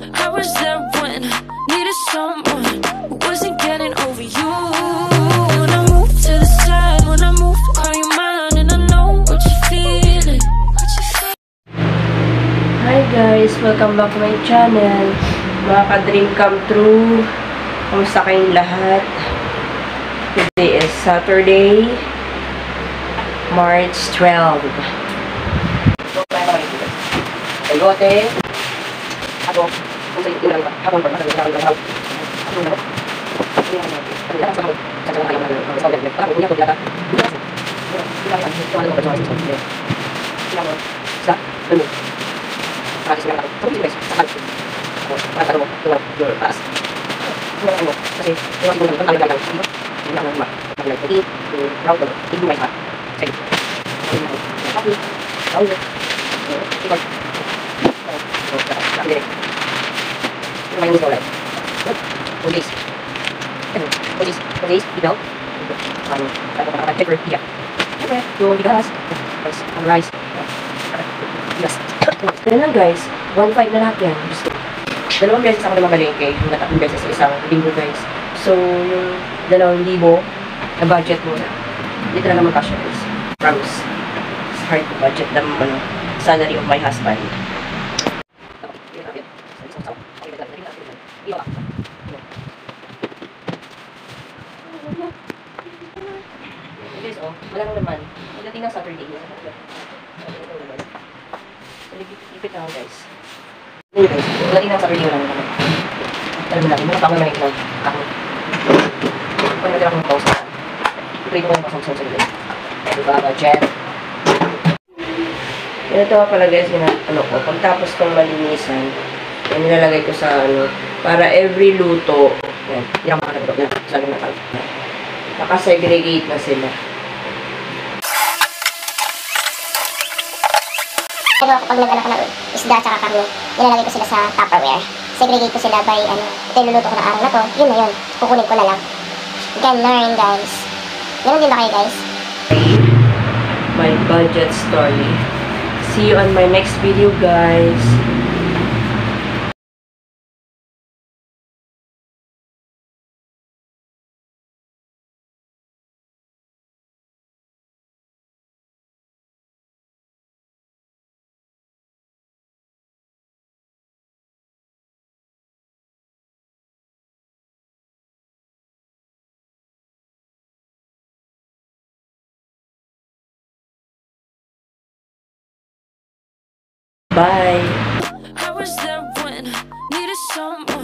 I was there when I needed someone who wasn't getting over you. When I moved to the side, when I moved on your mind, and I know what you're feeling. Hi guys! Welcome back to my channel. Mga ka-dream come true. Kamusta kayong lahat? Today is Saturday, March 12. Sayote. Ako. Kung sa ito lang ba? Ako pa. Kaya lang guys, 1.5 na lahat yan. Dalawang beses ako namamalengke, yung tatlong beses sa isang linggo guys. So, yung 2,000 na budget muna. Hindi talaga magkasya guys. Promise. It's hard to budget the salary of my husband. Guys, oh, wala nang naman. Pagdating ng Saturday, ipit na guys. Guys, pagdating ng Saturday, wala nang naman. Alam mo natin, mga tao naman yung ako. Kung natin akong pause na, ipray ko yung pasang-sang sa guys. Diba, budget? Ito pala guys, pagtapos kong malinisan, yan nilalagay ko sa para every luto, yan, hindi ako makakagod, yan, sabi na pala. Nakasegregate na sila. Pero kapag nag-anak ko ng isda at karne, nilalagay ko sila sa Tupperware. Segregate ko sila by, ito yung luluto ko na araw na to, yun na yun, kukunin ko na lang. You can learn guys. Ganun din ba kayo guys? My budget story. See you on my next video guys. Bye. I was there when I needed someone.